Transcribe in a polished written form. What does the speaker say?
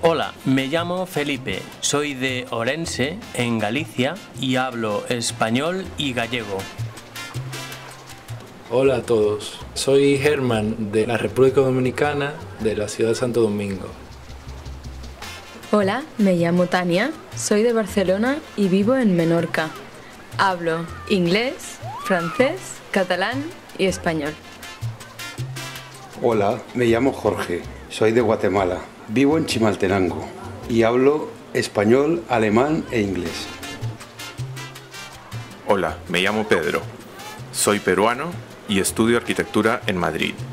Hola, me llamo Felipe, soy de Orense, en Galicia, y hablo español y gallego. Hola a todos, soy Germán de la República Dominicana, de la ciudad de Santo Domingo. Hola, me llamo Tania, soy de Barcelona y vivo en Menorca. Hablo inglés, francés, catalán y español. Hola, me llamo Jorge, soy de Guatemala, vivo en Chimaltenango y hablo español, alemán e inglés. Hola, me llamo Pedro, soy peruano y estudio arquitectura en Madrid.